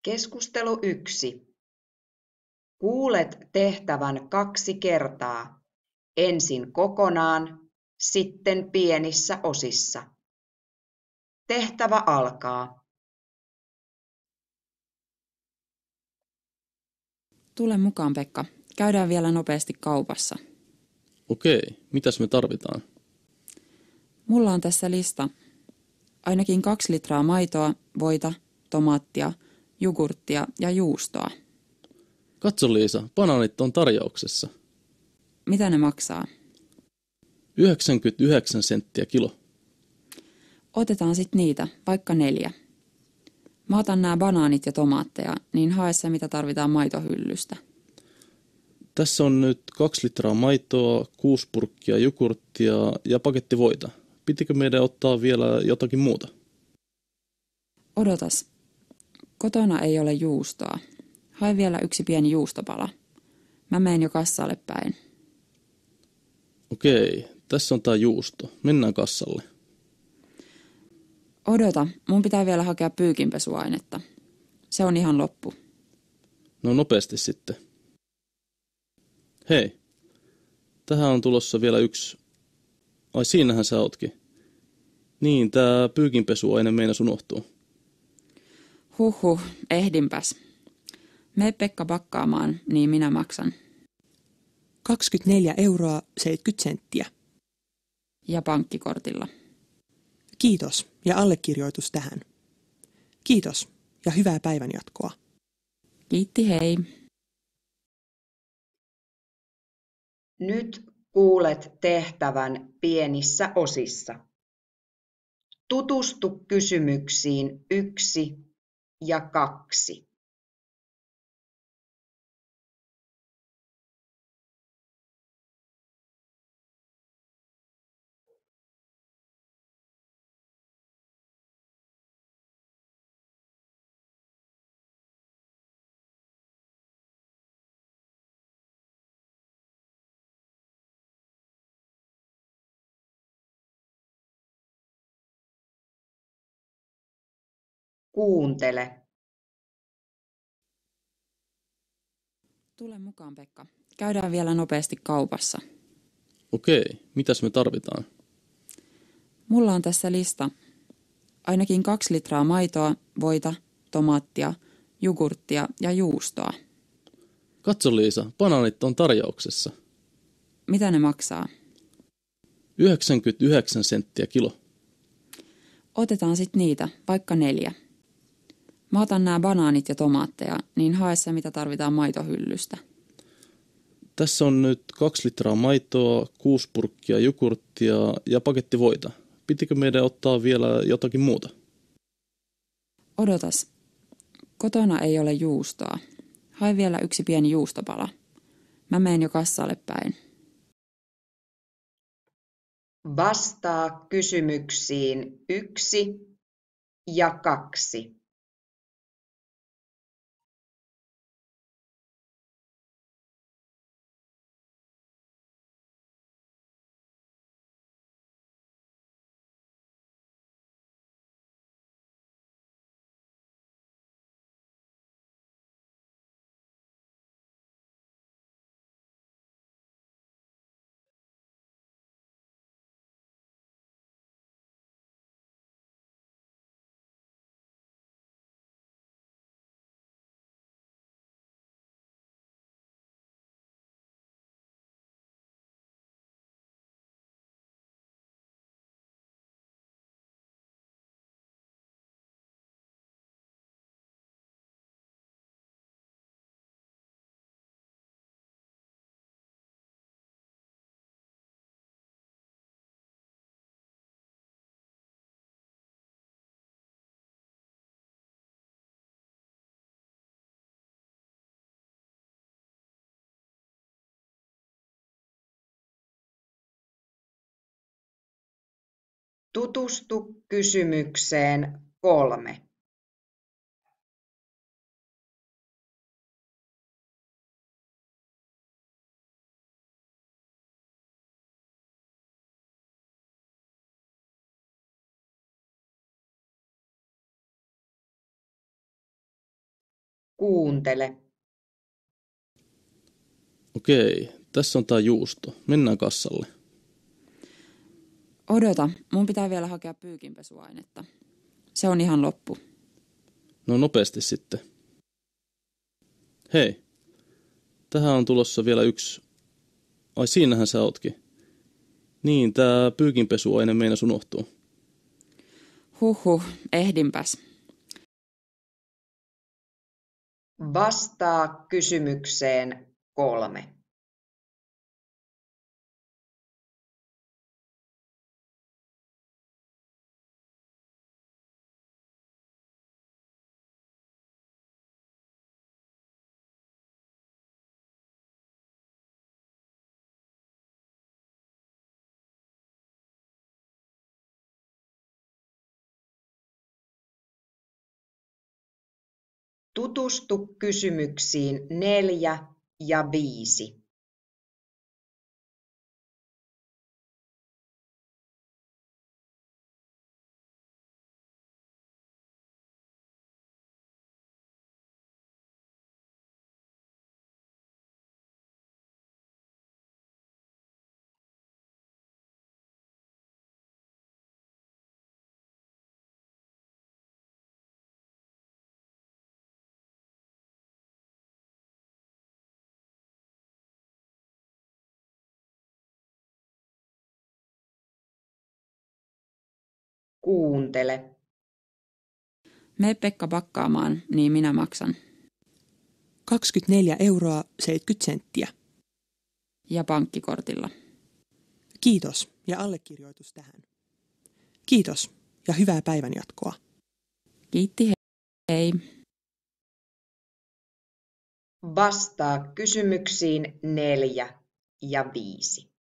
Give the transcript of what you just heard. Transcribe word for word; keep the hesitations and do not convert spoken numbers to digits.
Keskustelu yksi. Kuulet tehtävän kaksi kertaa, ensin kokonaan, sitten pienissä osissa. Tehtävä alkaa. Tule mukaan, Pekka. Käydään vielä nopeasti kaupassa. Okei, mitäs me tarvitaan? Mulla on tässä lista. Ainakin kaksi litraa maitoa, voita, tomaattia, jogurttia ja juustoa. Katso Liisa, banaanit on tarjouksessa. Mitä ne maksaa? yhdeksänkymmentäyhdeksän senttiä kilo. Otetaan sit niitä, vaikka neljä. Mä otan nää banaanit ja tomaatteja, niin hae se mitä tarvitaan maitohyllystä. Tässä on nyt kaksi litraa maitoa, kuusi purkkia jogurttia ja paketti voita. Pitikö meidän ottaa vielä jotakin muuta? Odotas. Kotona ei ole juustoa. Hae vielä yksi pieni juustopala. Mä menen jo kassalle päin. Okei, tässä on tää juusto. Mennään kassalle. Odota, mun pitää vielä hakea pyykinpesuainetta. Se on ihan loppu. No nopeasti sitten. Hei, tähän on tulossa vielä yksi. Ai siinähän sä ootkin. Niin, tää pyykinpesuaine meinas unohtuu. Huhhuh, ehdinpäs. Mene Pekka pakkaamaan, niin minä maksan. kaksikymmentäneljä euroa seitsemänkymmentä senttiä. Ja pankkikortilla. Kiitos ja allekirjoitus tähän. Kiitos ja hyvää päivänjatkoa. Kiitti, hei. Nyt kuulet tehtävän pienissä osissa. Tutustu kysymyksiin yksi ja kaksi. Kuuntele. Tule mukaan, Pekka. Käydään vielä nopeasti kaupassa. Okei, mitäs me tarvitaan? Mulla on tässä lista. Ainakin kaksi litraa maitoa, voita, tomaattia, jogurttia ja juustoa. Katso Liisa, banaanit on tarjouksessa. Mitä ne maksaa? yhdeksänkymmentäyhdeksän senttiä kilo. Otetaan sit niitä, vaikka neljä. Mä otan nää banaanit ja tomaatteja, niin hae se mitä tarvitaan maitohyllystä. Tässä on nyt kaksi litraa maitoa, kuusi purkkia jogurttia ja paketti voita. Pitikö meidän ottaa vielä jotakin muuta? Odotas. Kotona ei ole juustoa. Hae vielä yksi pieni juustopala. Mä menen jo kassalle päin. Vastaa kysymyksiin yksi ja kaksi. Tutustu kysymykseen kolme. Kuuntele. Okei, tässä on tää juusto. Mennään kassalle. Odota, mun pitää vielä hakea pyykinpesuainetta. Se on ihan loppu. No nopeasti sitten. Hei, tähän on tulossa vielä yksi. Ai siinähän sä ootkin. Niin, tää pyykinpesuaine meinas unohtuu. Huhhuh, ehdinpäs. Vastaa kysymykseen kolme. Tutustu kysymyksiin neljä ja viisi. Kuuntele. Mene Pekka pakkaamaan, niin minä maksan. kaksikymmentäneljä euroa seitsemänkymmentä senttiä. Ja pankkikortilla. Kiitos ja allekirjoitus tähän. Kiitos ja hyvää päivänjatkoa. Kiitti, hei. Vastaa kysymyksiin neljä ja viisi.